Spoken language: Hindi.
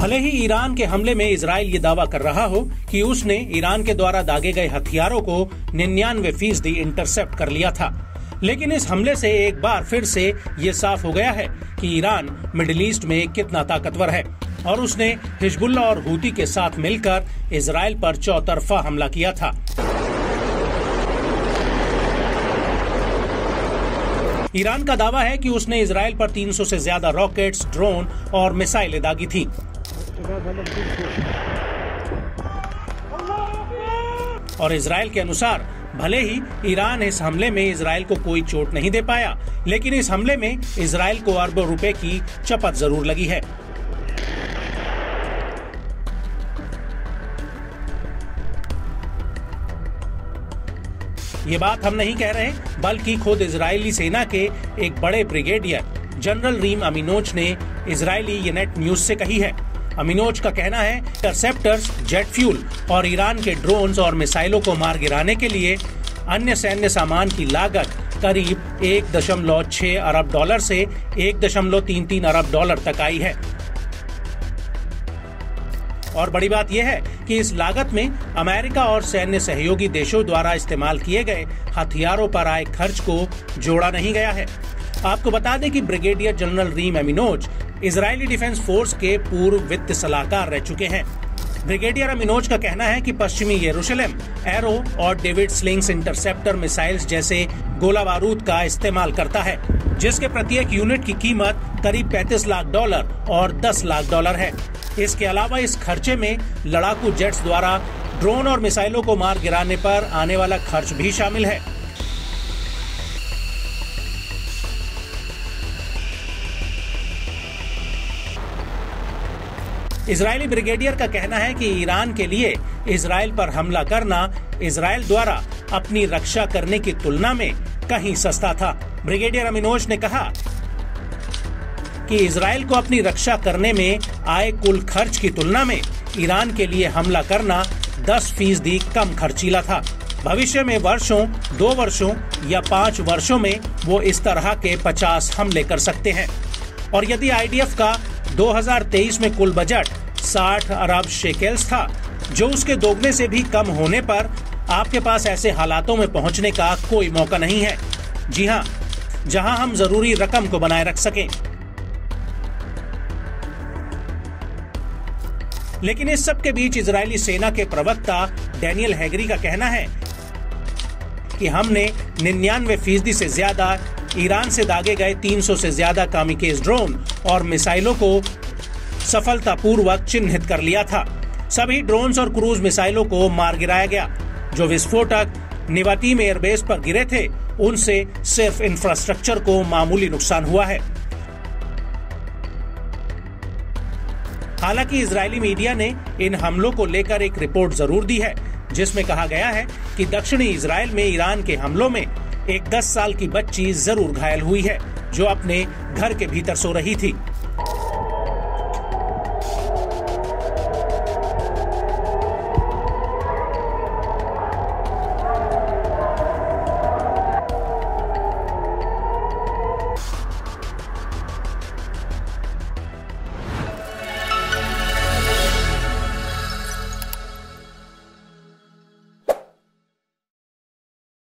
भले ही ईरान के हमले में इजराइल ये दावा कर रहा हो कि उसने ईरान के द्वारा दागे गए हथियारों को 99% इंटरसेप्ट कर लिया था, लेकिन इस हमले से एक बार फिर से ये साफ हो गया है कि ईरान मिडिल ईस्ट में कितना ताकतवर है और उसने हिजबुल्लाह और हूती के साथ मिलकर इजराइल पर चौतरफा हमला किया था। ईरान का दावा है कि उसने इजराइल पर 300 से ज्यादा रॉकेट्स, ड्रोन और मिसाइलें दागी थी। और इजराइल के अनुसार भले ही ईरान इस हमले में इजराइल को कोई चोट नहीं दे पाया, लेकिन इस हमले में इजराइल को अरबों रुपए की चपत जरूर लगी है। ये बात हम नहीं कह रहे, बल्कि खुद इजरायली सेना के एक बड़े ब्रिगेडियर जनरल रीम अमीनोज ने इजरायली येनेट न्यूज से कही है। अमीनोज का कहना है इंटरसेप्टर्स, जेट फ्यूल और ईरान के ड्रोन्स और मिसाइलों को मार गिराने के लिए अन्य सैन्य सामान की लागत करीब 1.6 अरब डॉलर से 1.33 अरब डॉलर तक आई है। और बड़ी बात यह है कि इस लागत में अमेरिका और सैन्य सहयोगी देशों द्वारा इस्तेमाल किए गए हथियारों पर आए खर्च को जोड़ा नहीं गया है। आपको बता दें कि brigadier general Reem Aminoach Israeli defence force के पूर्व वित्त सलाहकार रह चुके हैं। ब्रिगेडियर अमीनोज का कहना है कि पश्चिमी यरूशलेम एरो और डेविड स्लिंग्स इंटरसेप्टर मिसाइल्स जैसे गोला बारूद का इस्तेमाल करता है, जिसके प्रत्येक यूनिट की कीमत करीब 35 लाख डॉलर और 10 लाख डॉलर है। इसके अलावा इस खर्चे में लड़ाकू जेट्स द्वारा ड्रोन और मिसाइलों को मार गिराने पर आने वाला खर्च भी शामिल है। इजरायली ब्रिगेडियर का कहना है कि ईरान के लिए इजराइल पर हमला करना इजराइल द्वारा अपनी रक्षा करने की तुलना में कहीं सस्ता था। ब्रिगेडियर अमीनोज ने कहा कि इजराइल को अपनी रक्षा करने में आए कुल खर्च की तुलना में ईरान के लिए हमला करना 10% कम खर्चीला था। भविष्य में वर्षों, 2 वर्षों या 5 वर्षों में वो इस तरह के 50 हमले कर सकते हैं। और यदि आईडीएफ का 2023 में कुल बजट 60 अरब शेकेल्स था, जो उसके दोगुने से भी कम होने पर आपके पास ऐसे हालातों में पहुंचने का कोई मौका नहीं है। जी हाँ, जहां हम जरूरी रकम को बनाए रख सकें। लेकिन इस सब के बीच इजरायली सेना के प्रवक्ता डैनियल हैगरी का कहना है कि हमने 99% से ज्यादा ईरान से दागे गए 300 से ज्यादा कामिकेज ड्रोन और मिसाइलों को सफलतापूर्वक चिन्हित कर लिया था। सभी ड्रोन्स और क्रूज मिसाइलों को मार गिराया गया। जो विस्फोटक निवातीम एयरबेस पर गिरे थे, उनसे सिर्फ इंफ्रास्ट्रक्चर को मामूली नुकसान हुआ है। हालांकि इजरायली मीडिया ने इन हमलों को लेकर एक रिपोर्ट जरूर दी है, जिसमें कहा गया है कि दक्षिणी इजराइल में ईरान के हमलों में एक 10 साल की बच्ची जरूर घायल हुई है, जो अपने घर के भीतर सो रही थी।